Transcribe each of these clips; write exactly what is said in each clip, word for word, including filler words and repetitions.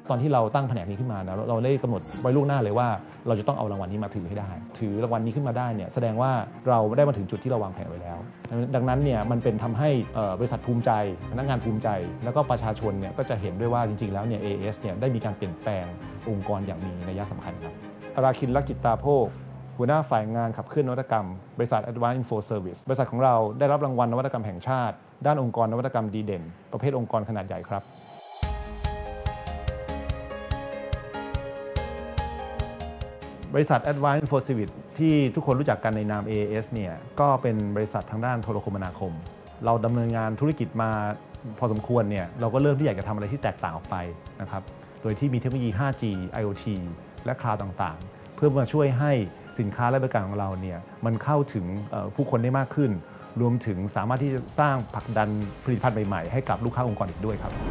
ตอนที่เราตั้งแผนกนี้ขึ้นมานะเราได้กำหนดไว้ล่วงหน้าเลยว่าเราจะต้องเอารางวัลนี้มาถือให้ได้ถือรางวัลนี้ขึ้นมาได้เนี่ยแสดงว่าเราได้มาถึงจุดที่เราวางแผนไว้แล้วดังนั้นเนี่ยมันเป็นทำให้บริษัทภูมิใจพนักงานภูมิใจแล้วก็ประชาชนเนี่ยก็จะเห็นด้วยว่าจริงๆแล้วเนี่ย เอ เอ เอส เนี่ยได้มีการเปลี่ยนแปลงองค์กรอย่างมีนัยสำคัญครับอาราคิน ลักจิตตาโภคหัวหน้าฝ่ายงานขับเคลื่อนนวัตกรรมบริษัท Advanced Info Service บริษัทของเราได้รับรางวัลนวัตกรรมแห่งชาติด้านองค์กรนวัตกรรมดีเด่นประเภทองค์กรขนาดใหญ่ครับบริษัท Advanced Info Service ที่ทุกคนรู้จักกันในนาม เอ เอ เอส เนี่ยก็เป็นบริษัททางด้านโทรคมนาคมเราดำเนินงานธุรกิจมาพอสมควรเนี่ยเราก็เริ่มที่อยากจะทำอะไรที่แตกต่างออกไปนะครับโดยที่มีเทคโนโลยี ไฟว์จี ไอ โอ ที และคลาวด์ต่างๆเพื่อมาช่วยให้สินค้าและบริการของเราเนี่ยมันเข้าถึงผู้คนได้มากขึ้นรวมถึงสามารถที่จะสร้างผลักดันผลิตภัณฑ์ใหม่ๆให้กับลูกค้าองค์กรอีกด้วยครับ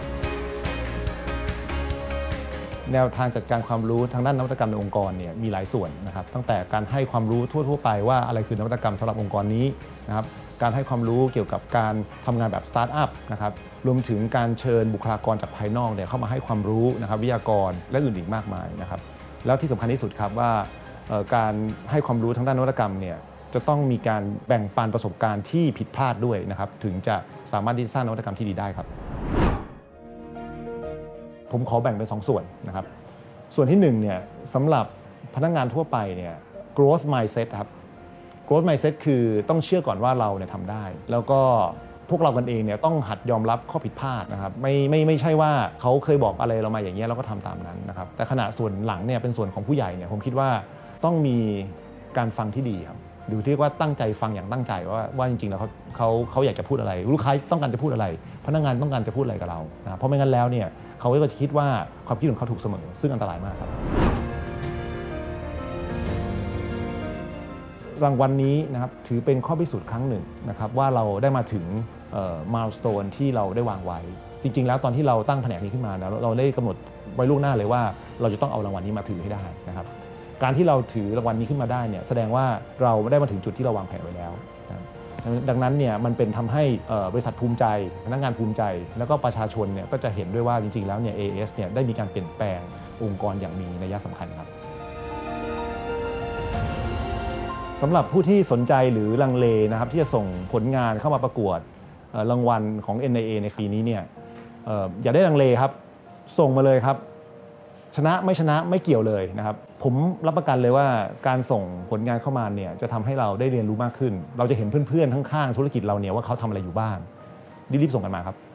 แนวทางจัดการความรู้ทางด้านนวัตกรรมในองค์กรเนี่ยมีหลายส่วนนะครับตั้งแต่การให้ความรู้ทั่วๆไปว่าอะไรคือนวัตกรรมสำหรับองค์กรนี้นะครับการให้ความรู้เกี่ยวกับการทำงานแบบสตาร์ทอัพนะครับรวมถึงการเชิญบุคลากรจากภายนอกเนี่ยเข้ามาให้ความรู้นะครับวิทยากรและอื่นอีกมากมายนะครับแล้วที่สำคัญที่สุดครับว่าการให้ความรู้ทางด้านนวัตกรรมเนี่ยจะต้องมีการแบ่งปันประสบการณ์ที่ผิดพลาดด้วยนะครับถึงจะสามารถที่จะสร้างนวัตกรรมที่ดีได้ครับผมขอแบ่งเป็นสองส่วนนะครับส่วนที่หนึ่งเนี่ยสำหรับพนักงานทั่วไปเนี่ย growth mindset ครับ growth mindset คือต้องเชื่อก่อนว่าเราเนี่ยทำได้แล้วก็พวกเรากันเองเนี่ยต้องหัดยอมรับข้อผิดพลาดนะครับไม่ไม่ไม่ใช่ว่าเขาเคยบอกอะไรเรามาอย่างเงี้ยเราก็ทำตามนั้นนะครับแต่ขณะส่วนหลังเนี่ยเป็นส่วนของผู้ใหญ่เนี่ยผมคิดว่าต้องมีการฟังที่ดีครับดูที่ว่าตั้งใจฟังอย่างตั้งใจว่าว่าจริงๆแล้วเขาเขาเขาอยากจะพูดอะไรลูกค้าต้องการจะพูดอะไรพนักงานต้องการจะพูดอะไรกับเรานะเพราะไม่งั้นแล้วเนี่ยเขาก็จะคิดว่าความคิดของเขาถูกเสมอซึ่งอันตรายมากครับรางวัลนี้นะครับถือเป็นข้อพิสูจน์ครั้งหนึ่งนะครับว่าเราได้มาถึงมายล์สโตนที่เราได้วางไว้จริงๆแล้วตอนที่เราตั้งแผนกนี้ขึ้นมานะเราได้กำหนดไว้ล่วงหน้าเลยว่าเราจะต้องเอารางวัลนี้มาถือให้ได้นะครับการที่เราถือรางวัลนี้ขึ้นมาได้เนี่ยแสดงว่าเราได้มาถึงจุดที่เราวางแผนไว้แล้วดังนั้นเนี่ยมันเป็นทำให้บริษัทภูมิใจพนักงานภูมิใจแล้วก็ประชาชนเนี่ยก็จะเห็นด้วยว่าจริงๆแล้วเนี่ย เอ เอ เอส เนี่ยได้มีการเปลี่ยนแปลงองค์กรอย่างมีนัยสำคัญครับสำหรับผู้ที่สนใจหรือลังเลนะครับที่จะส่งผลงานเข้ามาประกวดรางวัลของ เอ็น ไอ เอ ในปีนี้เนี่ยอย่าได้ลังเลครับส่งมาเลยครับชนะไม่ชนะไม่เกี่ยวเลยนะครับผมรับประกันเลยว่าการส่งผลงานเข้ามาเนี่ยจะทำให้เราได้เรียนรู้มากขึ้นเราจะเห็นเพื่อนๆข้างๆธุรกิจเราเนี่ยว่าเขาทำอะไรอยู่บ้างรีบๆส่งกันมาครับ